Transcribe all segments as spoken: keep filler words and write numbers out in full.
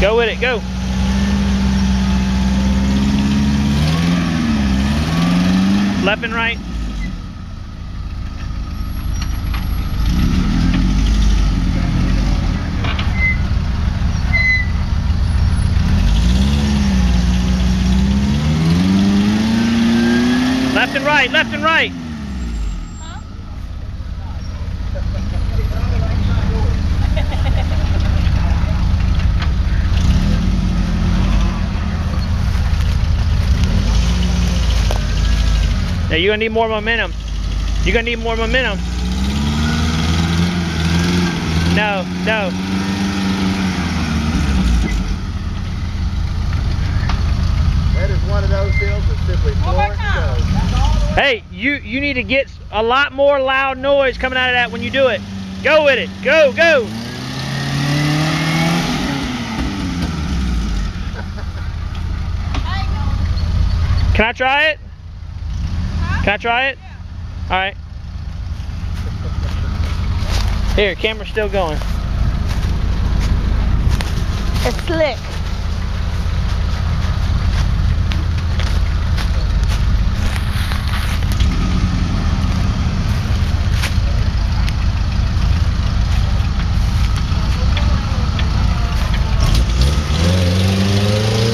Go with it, go. Left and right. Left and right, left and right. Huh? Now you're gonna need more momentum. You're gonna need more momentum. No, no. That is one of those hills that's simply floor to go. Hey, you you need to get a lot more loud noise coming out of that when you do it. Go with it. Go, go. Can I try it? Huh? Can I try it? Yeah. All right. Here, camera's still going. It's slick.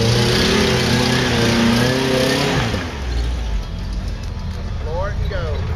Floor to go.